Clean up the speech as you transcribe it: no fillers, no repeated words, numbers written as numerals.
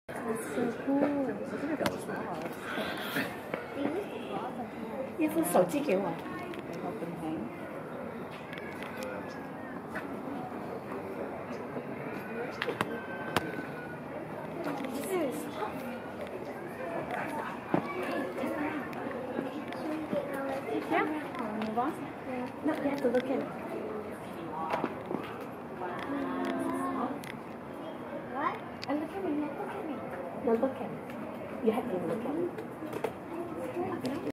so cool. 一副手机给我。Yeah, move on. No, you have to look at it. What? Look at me, look at me. No, look at me. You have to look at me.